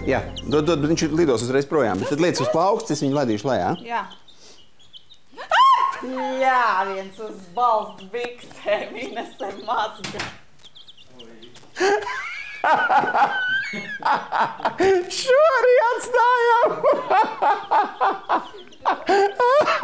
Jā, dod, bet viņš lidos uzreiz projām. Bet tad liec uz plauksts, es viņu ladīšu lejā. Jā. Jā, viens uz balsts biksēm, Inesem mazga. Šo arī atstājām!